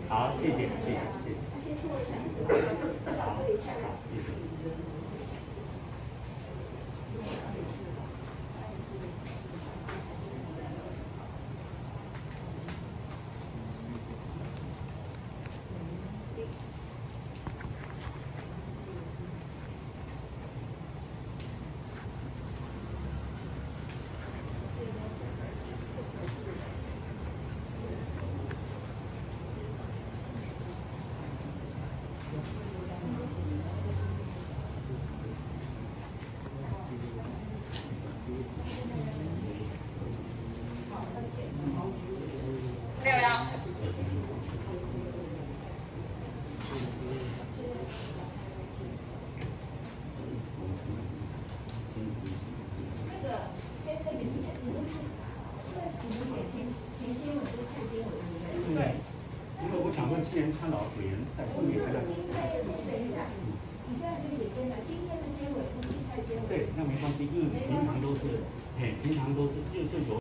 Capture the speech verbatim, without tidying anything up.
好，谢谢，谢谢，谢谢。 先坐一下，好，对一下。 好，谢谢。 六幺。那个先生，你们你们是是你们也填填经文跟蔡经文对不对？ 对。因为我想问，既然看到委员在后面跟他， 今天先等一下，你现在这个也先来，今天是经纬，不是蔡经纬。 对，那没关系，因为平常都是，哎，平常都是就就有。